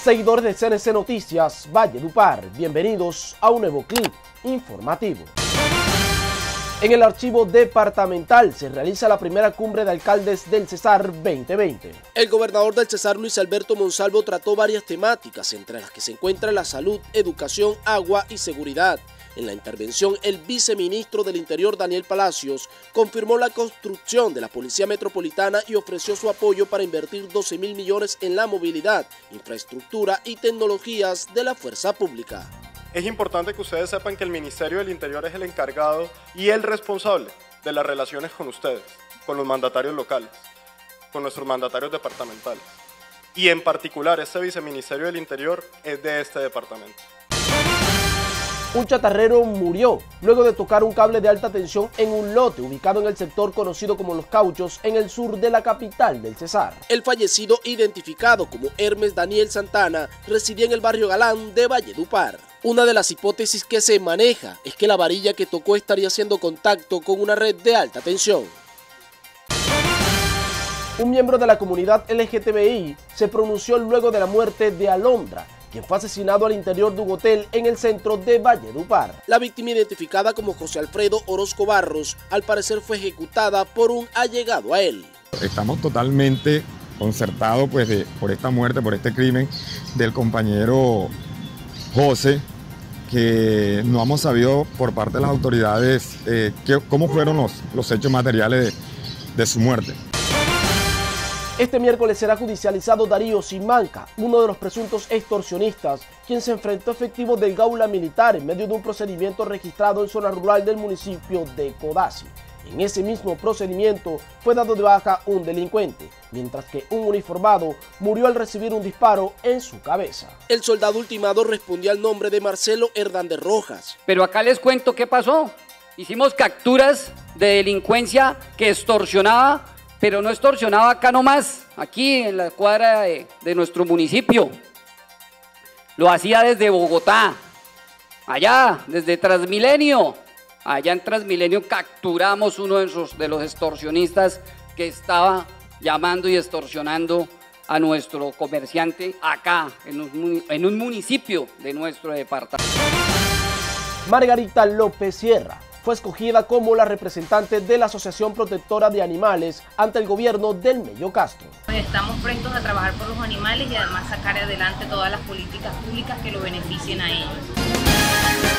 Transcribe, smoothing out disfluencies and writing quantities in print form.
Seguidores de CNC Noticias, Valledupar, bienvenidos a un nuevo clip informativo. En el archivo departamental se realiza la primera cumbre de alcaldes del Cesar 2020. El gobernador del Cesar, Luis Alberto Monsalvo, trató varias temáticas, entre las que se encuentra la salud, educación, agua y seguridad. En la intervención, el viceministro del Interior, Daniel Palacios, confirmó la construcción de la Policía Metropolitana y ofreció su apoyo para invertir 12.000 millones en la movilidad, infraestructura y tecnologías de la fuerza pública. Es importante que ustedes sepan que el Ministerio del Interior es el encargado y el responsable de las relaciones con ustedes, con los mandatarios locales, con nuestros mandatarios departamentales. Y en particular, este Viceministerio del Interior es de este departamento. Un chatarrero murió luego de tocar un cable de alta tensión en un lote ubicado en el sector conocido como Los Cauchos, en el sur de la capital del Cesar. El fallecido, identificado como Hermes Daniel Santana, residía en el barrio Galán de Valledupar. Una de las hipótesis que se maneja es que la varilla que tocó estaría haciendo contacto con una red de alta tensión. Un miembro de la comunidad LGTBI se pronunció luego de la muerte de Alondra, quien fue asesinado al interior de un hotel en el centro de Valledupar. La víctima, identificada como José Alfredo Orozco Barros, al parecer fue ejecutada por un allegado a él. Estamos totalmente concertados por esta muerte, por este crimen del compañero José, que no hemos sabido por parte de las autoridades cómo fueron los hechos materiales de su muerte. Este miércoles será judicializado Darío Simanca, uno de los presuntos extorsionistas, quien se enfrentó a efectivos del Gaula Militar en medio de un procedimiento registrado en zona rural del municipio de Codazzi. En ese mismo procedimiento fue dado de baja un delincuente, mientras que un uniformado murió al recibir un disparo en su cabeza. El soldado ultimado respondió al nombre de Marcelo Hernández Rojas. Pero acá les cuento qué pasó. Hicimos capturas de delincuencia que extorsionaba, pero no extorsionaba acá nomás, aquí en la cuadra de nuestro municipio. Lo hacía desde Bogotá, allá, desde Transmilenio. Allá en Transmilenio capturamos uno de los extorsionistas que estaba llamando y extorsionando a nuestro comerciante acá, en un municipio de nuestro departamento. Margarita López Sierra fue escogida como la representante de la Asociación Protectora de Animales ante el gobierno del Mello Castro. Estamos prestos a trabajar por los animales y además sacar adelante todas las políticas públicas que lo beneficien a ellos.